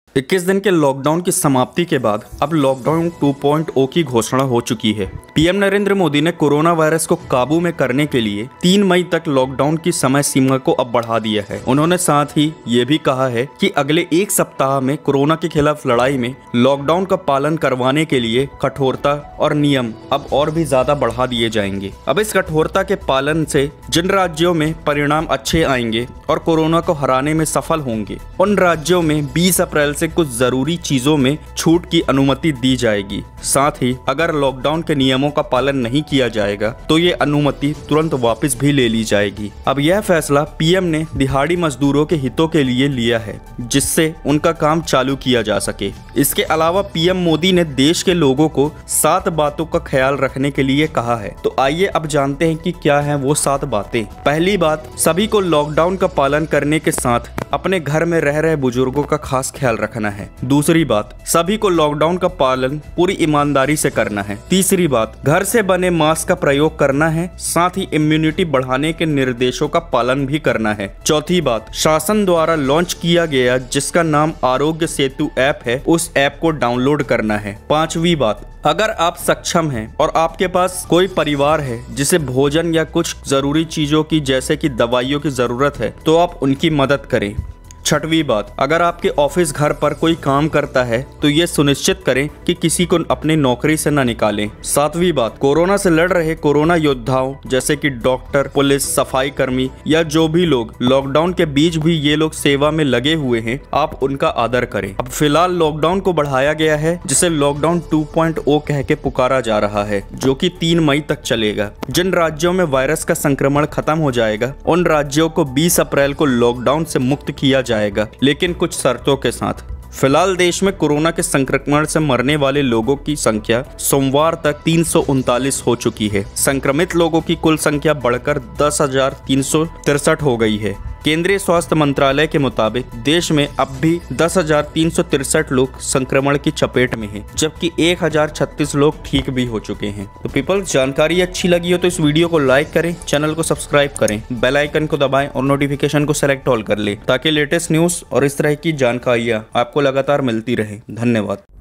21 दिन के लॉकडाउन की समाप्ति के बाद अब लॉकडाउन 2.0 की घोषणा हो चुकी है। पीएम नरेंद्र मोदी ने कोरोना वायरस को काबू में करने के लिए 3 मई तक लॉकडाउन की समय सीमा को अब बढ़ा दिया है। उन्होंने साथ ही ये भी कहा है कि अगले एक सप्ताह में कोरोना के खिलाफ लड़ाई में लॉकडाउन का पालन करवाने के लिए कठोरता और नियम अब और भी ज्यादा बढ़ा दिए जाएंगे। अब इस कठोरता के पालन से जिन राज्यों में परिणाम अच्छे आएंगे और कोरोना को हराने में सफल होंगे, उन राज्यों में 20 अप्रैल से कुछ जरूरी चीजों में छूट की अनुमति दी जाएगी। साथ ही अगर लॉकडाउन के नियमों का पालन नहीं किया जाएगा तो ये अनुमति तुरंत वापस भी ले ली जाएगी। अब यह फैसला पीएम ने दिहाड़ी मजदूरों के हितों के लिए लिया है, जिससे उनका काम चालू किया जा सके। इसके अलावा पीएम मोदी ने देश के लोगों को 7 बातों का ख्याल रखने के लिए कहा है। तो आइए अब जानते हैं कि क्या है वो 7 बातें। पहली बात, सभी को लॉकडाउन का पालन करने के साथ अपने घर में रह रहे बुजुर्गों का खास ख्याल रखना है। दूसरी बात, सभी को लॉकडाउन का पालन पूरी ईमानदारी से करना है। तीसरी बात, घर से बने मास्क का प्रयोग करना है, साथ ही इम्यूनिटी बढ़ाने के निर्देशों का पालन भी करना है। चौथी बात, शासन द्वारा लॉन्च किया गया जिसका नाम आरोग्य सेतु ऐप है, उस ऐप को डाउनलोड करना है। पांचवी बात, अगर आप सक्षम हैं और आपके पास कोई परिवार है जिसे भोजन या कुछ जरूरी चीजों की जैसे कि दवाइयों की जरूरत है, तो आप उनकी मदद करें। छठवीं बात, अगर आपके ऑफिस घर पर कोई काम करता है तो ये सुनिश्चित करें कि किसी को अपनी नौकरी से न निकालें। सातवीं बात, कोरोना से लड़ रहे कोरोना योद्धाओं जैसे कि डॉक्टर, पुलिस, सफाई कर्मी या जो भी लोग लॉकडाउन के बीच भी ये लोग सेवा में लगे हुए हैं, आप उनका आदर करें। अब फिलहाल लॉकडाउन को बढ़ाया गया है, जिसे लॉकडाउन 2.0 कह के पुकारा जा रहा है, जो कि 3 मई तक चलेगा। जिन राज्यों में वायरस का संक्रमण खत्म हो जाएगा, उन राज्यों को 20 अप्रैल को लॉकडाउन से मुक्त किया जाएगा, लेकिन कुछ शर्तों के साथ। फिलहाल देश में कोरोना के संक्रमण से मरने वाले लोगों की संख्या सोमवार तक 339 हो चुकी है। संक्रमित लोगों की कुल संख्या बढ़कर 10,363 हो गई है। केंद्रीय स्वास्थ्य मंत्रालय के मुताबिक देश में अब भी 10,363 लोग संक्रमण की चपेट में हैं, जबकि 1,036 लोग ठीक भी हो चुके हैं। तो पीपल, जानकारी अच्छी लगी हो तो इस वीडियो को लाइक करें, चैनल को सब्सक्राइब करें, बेल आइकन को दबाएं और नोटिफिकेशन को सेलेक्ट ऑल कर लें, ताकि लेटेस्ट न्यूज़ और इस तरह की जानकारियाँ आपको लगातार मिलती रहे। धन्यवाद।